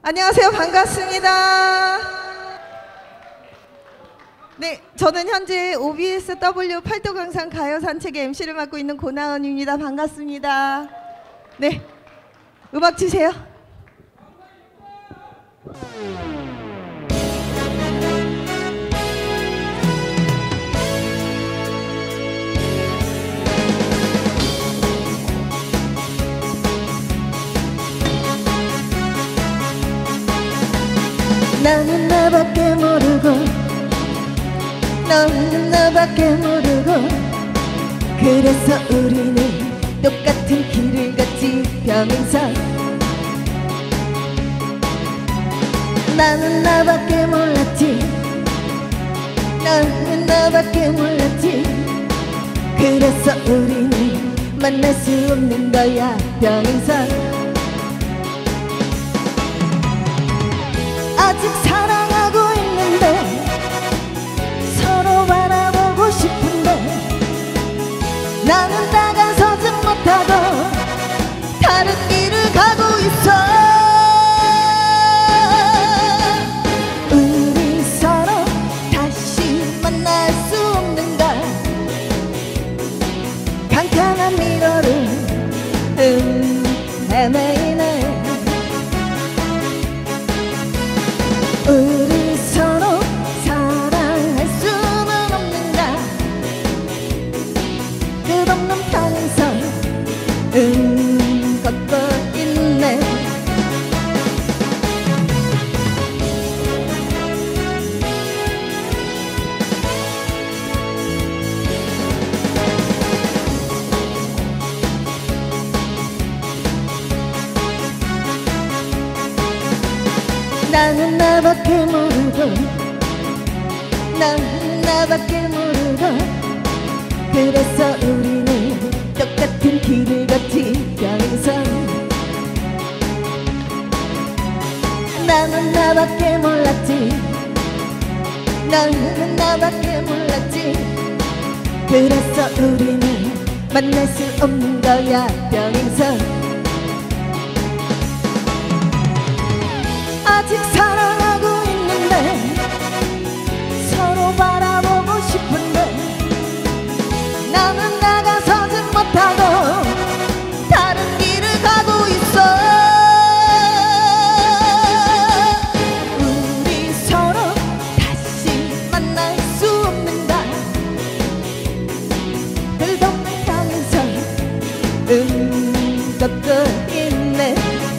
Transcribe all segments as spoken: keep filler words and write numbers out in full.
안녕하세요. 반갑습니다. 네, 저는 현재 오비에스 더블유 팔도강산 가요산책의 엠시를 맡고 있는 고나은입니다. 반갑습니다. 네, 음악 주세요. 나는 나밖에 모르고 너는 나밖에 모르고 그래서 우리는 똑같은 길을 걷지 평행선. 나는 나밖에 몰랐지 너는 나밖에 몰랐지 그래서 우리는 만날 수 없는 거야 평행선. 아직 사랑하고 있는데 서로 바라보고 싶은데 나는 다가서지 못하고 다른 길을 가고 있어. 우리 서로 다시 만날 수 없는가. 캄캄한 미러를 음, 헤매이네. 우리 서로 사랑할 수는 없는가. 끝없는 평생 음, 걷고 있네. 나는 나밖에 모르고 나는 나밖에 모르고 그래서 우리는 똑같은 길을 걷지 평행선. 나는 나밖에 몰랐지 너는 나밖에 몰랐지 그래서 우리는 만날 수 없는 거야 평행선. 아직 사랑하고 있는데 서로 바라보고 싶은데 나는 나가서지 못하고 다른 길을 가고 있어. 우리 서로 다시 만날 수 없는가. 끝없는 평행선 음, 걷고 있네.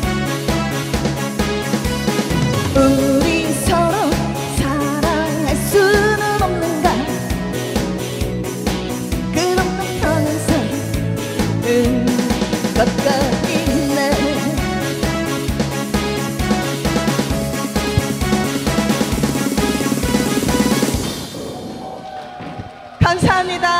우리 서로 사랑할 수는 없는가. 끝없는 평행선 음, 걷고 있네. 감사합니다.